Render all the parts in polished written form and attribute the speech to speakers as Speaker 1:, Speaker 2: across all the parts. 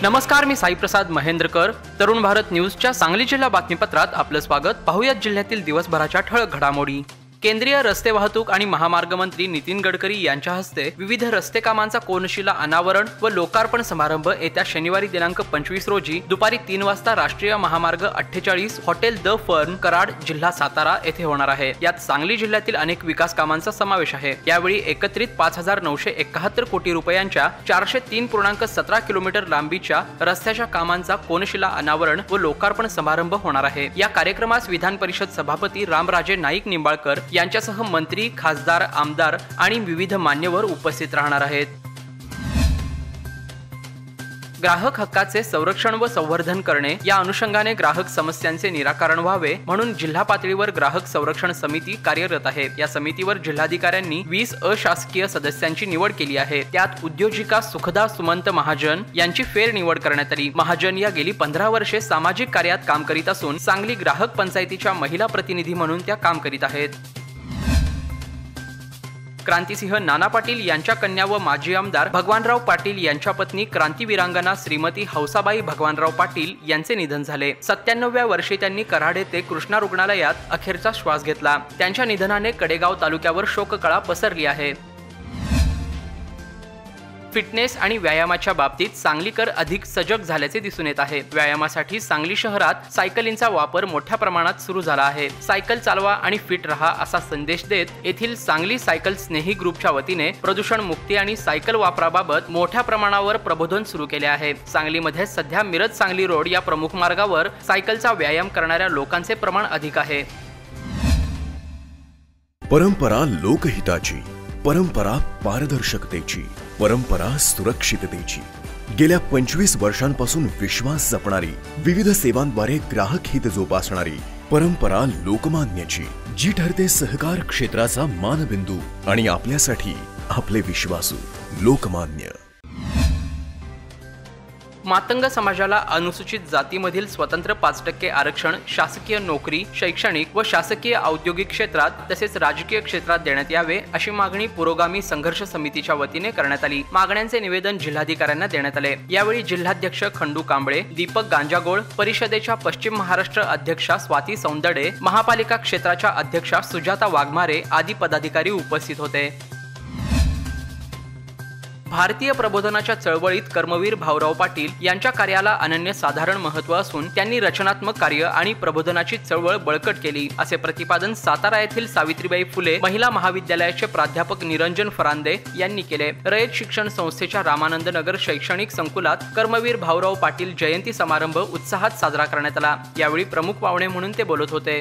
Speaker 1: नमस्कार, मी साई प्रसाद महेंद्रकर. तरुण भारत न्यूजच्या सांगली जिल्हा बातमीपत्रात आपलं स्वागत. पाहूयात जिल्ह्यातील दिवसभराच्या ठळक घडामोडी. केंद्रीय रस्ते वाहतूक आणि महामार्ग मंत्री नितीन गडकरी यांच्या हस्ते विविध रस्ते कामांचा कोनशिला अनावरण व लोकार्पण समारंभ येत्या शनिवारी दिनांक 25 रोजी दुपारी 3 वाजता राष्ट्रीय महामार्ग 48 हॉटेल द फर्न कराड जिल्हा सातारा येथे होणार आहे. यात सांगली जिल्ह्यातील अनेक विकास कामांचा समावेश आहे. यावेळी एकत्रित 5971 कोटी रुपयांच्या 403.17 किलोमीटर लांबीच्या रस्त्याच्या कामांचा कोनशिला अनावरण व लोकार्पण समारंभ होणार आहे. या कार्यक्रमास विधान परिषद सभापती रामराजे नाईक निंबाळकर यांच्यासह मंत्री, खासदार, आमदार आणि विविध मान्यवर उपस्थित राहणार आहेत. ग्राहक हक्काचे संरक्षण व संवर्धन करणे या अनुषंगाने ग्राहक समस्यांचे निराकरण व्हावे म्हणून जिल्हा पातळीवर ग्राहक संरक्षण समिती कार्यरत आहे. या समितीवर जिल्हाधिकाऱ्यांनी 20 अशासकीय सदस्यांची निवड केली आहे. त्यात उद्योजिका सुखदा सुमंत महाजन यांची फेर निवड करण्यात आली. महाजन या गेली 15 वर्षे सामाजिक कार्यात काम करीत असून सांगली ग्राहक पंचायतीच्या महिला प्रतिनिधी म्हणून त्या काम करीत आहेत. क्रांतिसिंह नाना पाटील यांच्या कन्या व माजी आमदार भगवानराव पाटील यांच्या पत्नी क्रांतीवीरांगना श्रीमती हौसाबाई भगवानराव पाटील यांचे निधन झाले. 97व्या वर्षी त्यांनी कराड येथे कृष्णा रुग्णालयात अखेरचा श्वास घेतला. त्यांच्या निधनाने कडेगाव तालुक्यावर शोककळा पसरली आहे. फिटनेस आणि व्यायामाच्या बाबतीत सांगलीकर अधिक सजग झाल्याचे दिसून येत आहे. व्यायामासाठी सांगली शहरात सायकलींचा वापर मोठ्या प्रमाणात सुरू झाला आहे. सायकल चालवा आणि फिट रहा असा संदेश देत येथील सांगली सायकल स्नेही ग्रुपच्या वतीने प्रदूषण मुक्ती आणि सायकल वापराबाबत मोठ्या प्रमाणावर प्रबोधन सुरू केले आहे. सांगलीमध्ये सध्या मिरज सांगली रोड या प्रमुख मार्गावर सायकलचा व्यायाम करणाऱ्या लोकांचे प्रमाण अधिक आहे.
Speaker 2: परंपरा लोकहिताची, परंपरा पारदर्शकतेची, परंपरा सुरक्षिततेची. गेल्या 25 वर्षांपासून विश्वास जपणारी, विविध सेवांद्वारे ग्राहक हित जोपासणारी परंपरा लोकमान्याची, जी ठरते सहकार क्षेत्राचा मानबिंदू आणि आपल्यासाठी आपले विश्वासू लोकमान्य.
Speaker 1: मातंग समाजाला अनुसूचित जातीमधील स्वतंत्र 5% आरक्षण शासकीय नोकरी, शैक्षणिक व शासकीय औद्योगिक क्षेत्रात तसेच राजकीय क्षेत्रात देण्यात यावे अशी मागणी पुरोगामी संघर्ष समितीच्या वतीने करण्यात आली. मागण्यांचे निवेदन जिल्हाधिकाऱ्यांना देण्यात आले. यावेळी जिल्हाध्यक्ष खंडू कांबळे, दीपक गांजागोळ, परिषदेच्या पश्चिम महाराष्ट्र अध्यक्षा स्वाती सौंदडे, महापालिका क्षेत्राच्या अध्यक्षा सुजाता वाघमारे आदी पदाधिकारी उपस्थित होते. भारतीय प्रबोधनाच्या चळवळीत कर्मवीर भाऊराव पाटील यांच्या कार्याला अनन्यसाधारण महत्त्व असून त्यांनी रचनात्मक कार्य आणि प्रबोधनाची चळवळ बळकट केली असे प्रतिपादन सातारा येथील सावित्रीबाई फुले महिला महाविद्यालयाचे प्राध्यापक निरंजन फरांदे यांनी केले. रयत शिक्षण संस्थेच्या रामानंद नगर शैक्षणिक संकुलात कर्मवीर भाऊराव पाटील जयंती समारंभ उत्साहात साजरा करण्यात आला. यावेळी प्रमुख पाहुणे म्हणून ते बोलत होते.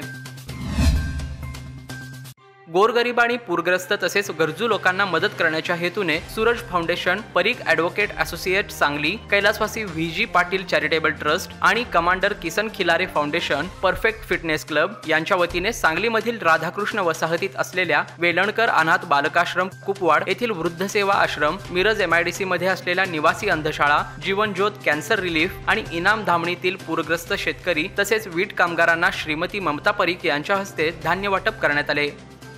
Speaker 1: गोरगरीब आणि पूरग्रस्त तसेच गरजू लोकांना मदत करण्याच्या हेतूने Suraj foundation, Parikh advocate associate Sangli, कैलासवासी व्ही.जी. पाटील चॅरिटेबल ट्रस्ट आणि commander Kisan Khilare foundation, perfect fitness club यांच्या वतीने सांगलीमधील राधाकृष्ण वसाहतीत असलेल्या वेलणकर अनाथ बालकाश्रम कुपवाड येथील वृद्ध सेवा आश्रम, मिरज MIDC मध्ये असलेल्या निवासी अंधशाळा, जीवन ज्योत कॅन्सर रिलीफ आणि इनाम धामणीतील पूरग्रस्त शेतकरी तसेच वीट कामगारांना श्रीमती ममता परीख यांच्या हस्ते धान्य वाटप करण्यात आले.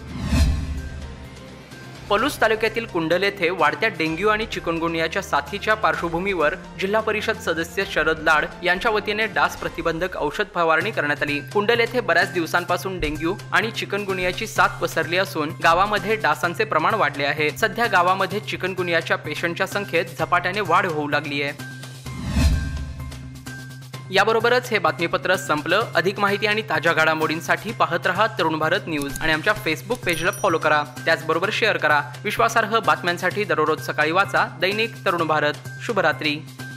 Speaker 1: पलूस तालुक्यातील कुंडल येथे वाढत्या डेंग्यू आणि चिकनगुनियाच्या साथीच्या पार्श्वभूमीवर जिल्हा परिषद सदस्य शरद लाड यांच्या वतीने डास प्रतिबंधक औषध फवारणी करण्यात आली. कुंडल येथे बऱ्याच दिवसांपासून डेंग्यू आणि चिकनगुनियाची साथ पसरली असून गावामध्ये डासांचे प्रमाण वाढले आहे. सध्या गावामध्ये चिकनगुनियाच्या पेशंटच्या संख्येत झपाट्याने वाढ होऊ लागली आहे. याबरोबरच हे बातमीपत्र संपलं. अधिक माहिती आणि ताज्या घडामोडींसाठी पाहत रहा तरुण भारत न्यूज आणि आमच्या फेसबुक पेजला फॉलो करा. त्याचबरोबर शेअर करा. विश्वासार्ह बातम्यांसाठी दररोज सकाळी वाचा दैनिक तरुण भारत. शुभरात्री.